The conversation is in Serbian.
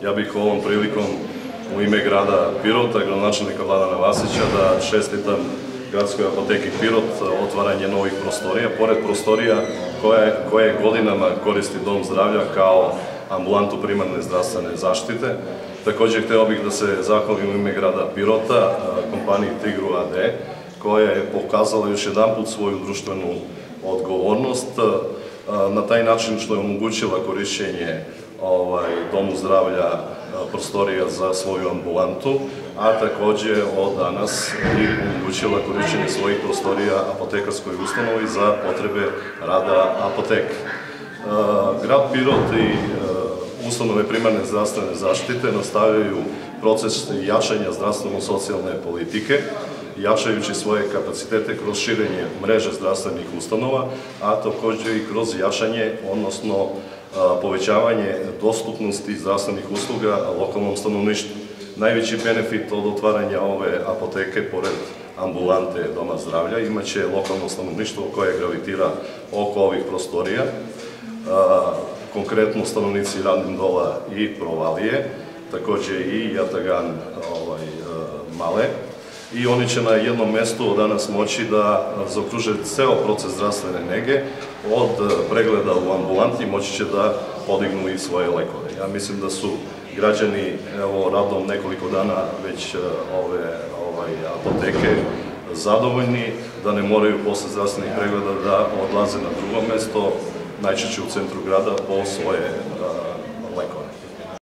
Ja bih ovom prilikom u ime grada Pirota, gradonačelnika Vladana Vasića, da čestitam Gradskoj apoteki Pirot otvaranje novih prostorija, pored prostorija koje godinama koristi Dom zdravlja kao ambulantu primarne zdravstvene zaštite. Također hteo bih da se zahvalim u ime grada Pirota, kompaniji Tigru AD, koja je pokazala još jedanput svoju društvenu odgovornost na taj način što je omogućila korišćenje Domu zdravlja prostorija za svoju ambulantu, a također od danas i omogućila korišćenje svojih prostorija apotekarskoj ustanovi za potrebe rada apoteke. Grad Pirot i ustanove primarne zdravstvene zaštite nastavljaju proces jačanja zdravstveno-socijalne politike, jačajući svoje kapacitete kroz širenje mreže zdravstvenih ustanova, a također i kroz jačanje, odnosno povećavanje dostupnosti zdravstvenih usluga lokalnom stanovništvu. Najveći benefit od otvaranja ove apoteke, pored ambulante Doma zdravlja, imaće lokalno stanovništvo koje gravitira oko ovih prostorija, konkretno stanovnici Radnindola i Provalije, također i Jatagan Male, i oni će na jednom mestu od danas moći da zaokruže ceo proces zdravstvene nege, od pregleda u ambulanti moći će da podignu i svoje lekove. Ja mislim da su građani radom nekoliko dana već ove apoteke zadovoljni, da ne moraju posle zdravstvenih pregleda da odlaze na drugo mesto, najčešće u centru grada, po svoje